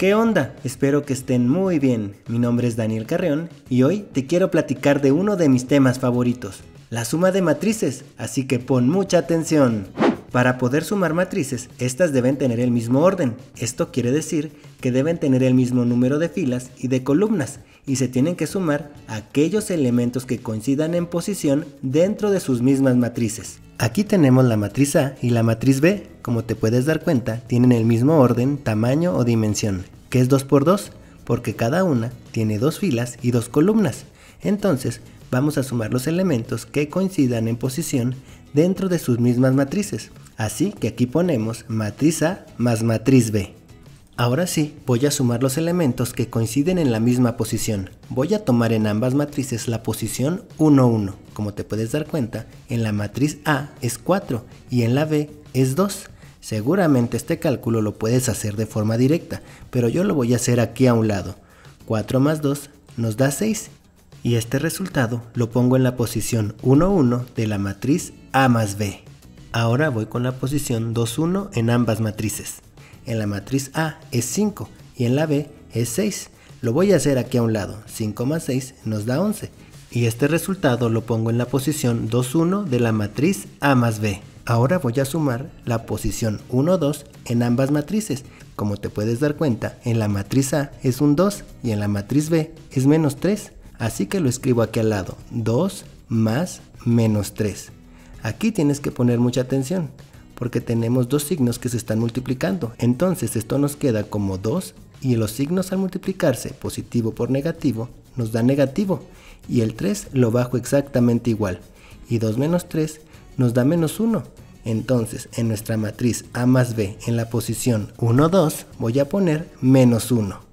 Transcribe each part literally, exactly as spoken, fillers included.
¿Qué onda? Espero que estén muy bien. Mi nombre es Daniel Carreón y hoy te quiero platicar de uno de mis temas favoritos, la suma de matrices, así que pon mucha atención. Para poder sumar matrices, estas deben tener el mismo orden. Esto quiere decir que deben tener el mismo número de filas y de columnas, y se tienen que sumar aquellos elementos que coincidan en posición dentro de sus mismas matrices. Aquí tenemos la matriz A y la matriz B. Como te puedes dar cuenta, tienen el mismo orden, tamaño o dimensión. ¿Qué es dos por dos? Porque cada una tiene dos filas y dos columnas. Entonces, vamos a sumar los elementos que coincidan en posición dentro de sus mismas matrices. Así que aquí ponemos matriz A más matriz B. Ahora sí, voy a sumar los elementos que coinciden en la misma posición. Voy a tomar en ambas matrices la posición uno, uno. Como te puedes dar cuenta, en la matriz A es cuatro y en la B es dos. Seguramente este cálculo lo puedes hacer de forma directa, pero yo lo voy a hacer aquí a un lado. cuatro más dos nos da seis. Y este resultado lo pongo en la posición uno, uno de la matriz A más B. Ahora voy con la posición dos, uno en ambas matrices. En la matriz A es cinco y en la B es seis. Lo voy a hacer aquí a un lado. cinco más seis nos da once. Y este resultado lo pongo en la posición dos, uno de la matriz A más B. Ahora voy a sumar la posición uno, dos en ambas matrices. Como te puedes dar cuenta, en la matriz A es un dos y en la matriz B es menos tres. Así que lo escribo aquí al lado. dos más menos tres. Aquí tienes que poner mucha atención, porque tenemos dos signos que se están multiplicando. Entonces esto nos queda como dos y los signos al multiplicarse positivo por negativo nos da negativo y el tres lo bajo exactamente igual y dos menos tres nos da menos uno. Entonces en nuestra matriz A más B en la posición uno, dos voy a poner menos uno.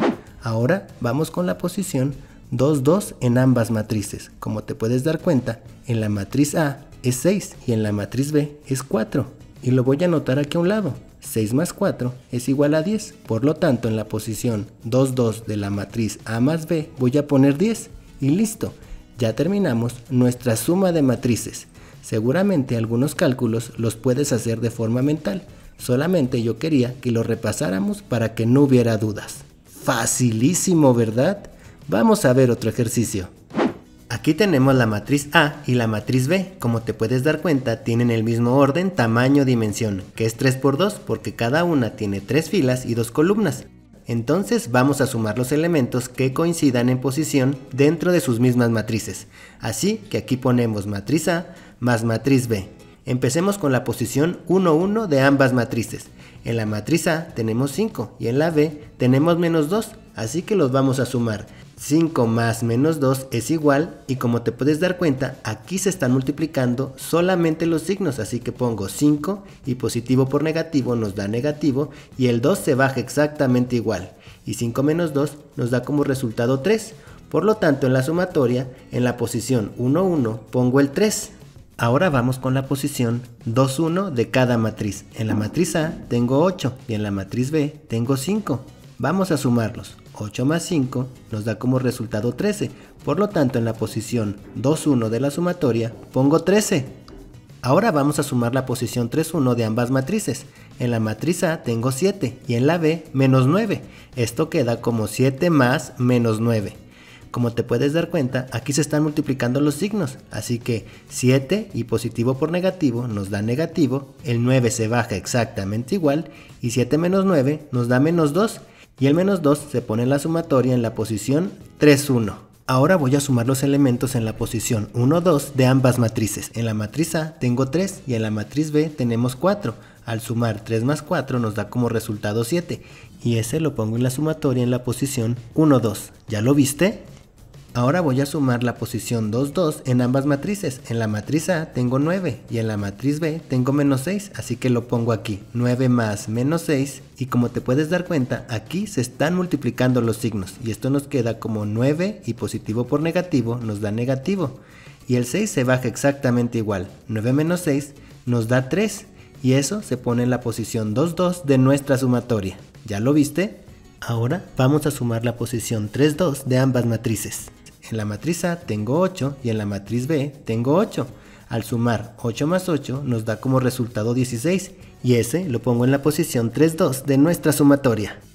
Ahora vamos con la posición dos, dos en ambas matrices. Como te puedes dar cuenta, en la matriz A es seis y en la matriz B es cuatro. Y lo voy a anotar aquí a un lado. seis más cuatro es igual a diez. Por lo tanto, en la posición dos, dos de la matriz A más B voy a poner diez. Y listo. Ya terminamos nuestra suma de matrices. Seguramente algunos cálculos los puedes hacer de forma mental. Solamente yo quería que lo repasáramos para que no hubiera dudas. Facilísimo, ¿verdad? Vamos a ver otro ejercicio. Aquí tenemos la matriz A y la matriz B. Como te puedes dar cuenta, tienen el mismo orden, tamaño, dimensión, que es tres por dos porque cada una tiene tres filas y dos columnas. Entonces vamos a sumar los elementos que coincidan en posición dentro de sus mismas matrices. Así que aquí ponemos matriz A más matriz B. Empecemos con la posición uno, uno de ambas matrices. En la matriz A tenemos cinco y en la B tenemos menos dos, así que los vamos a sumar. cinco más menos dos es igual y como te puedes dar cuenta, aquí se están multiplicando solamente los signos, así que pongo cinco y positivo por negativo nos da negativo y el dos se baja exactamente igual y cinco menos dos nos da como resultado tres. Por lo tanto, en la sumatoria, en la posición uno, uno pongo el tres. Ahora vamos con la posición dos, uno de cada matriz. En la matriz A tengo ocho y en la matriz B tengo cinco. Vamos a sumarlos. ocho más cinco nos da como resultado trece. Por lo tanto, en la posición dos, uno de la sumatoria pongo trece. Ahora vamos a sumar la posición tres, uno de ambas matrices. En la matriz A tengo siete y en la B menos nueve. Esto queda como siete más menos nueve. Como te puedes dar cuenta, aquí se están multiplicando los signos, así que siete y positivo por negativo nos da negativo, el nueve se baja exactamente igual y siete menos nueve nos da menos dos y el menos dos se pone en la sumatoria en la posición tres, uno. Ahora voy a sumar los elementos en la posición uno, dos de ambas matrices. En la matriz A tengo tres y en la matriz B tenemos cuatro. Al sumar tres más cuatro nos da como resultado siete y ese lo pongo en la sumatoria en la posición uno, dos. ¿Ya lo viste? Ahora voy a sumar la posición dos, dos en ambas matrices. En la matriz A tengo nueve y en la matriz B tengo menos seis, así que lo pongo aquí. nueve más menos seis y como te puedes dar cuenta, aquí se están multiplicando los signos y esto nos queda como nueve y positivo por negativo nos da negativo. Y el seis se baja exactamente igual. nueve menos seis nos da tres y eso se pone en la posición dos, dos de nuestra sumatoria. ¿Ya lo viste? Ahora vamos a sumar la posición tres, dos de ambas matrices. En la matriz A tengo ocho y en la matriz B tengo ocho. Al sumar ocho más ocho nos da como resultado dieciséis y ese lo pongo en la posición tres, dos de nuestra sumatoria.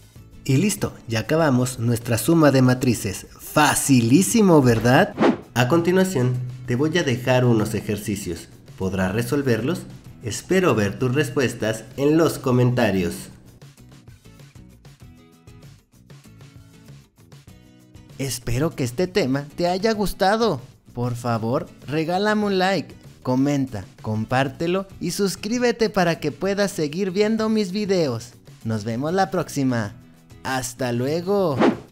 Y listo, ya acabamos nuestra suma de matrices. Facilísimo, ¿verdad? A continuación, te voy a dejar unos ejercicios. ¿Podrás resolverlos? Espero ver tus respuestas en los comentarios. Espero que este tema te haya gustado. Por favor, regálame un like, comenta, compártelo y suscríbete para que puedas seguir viendo mis videos. Nos vemos la próxima. ¡Hasta luego!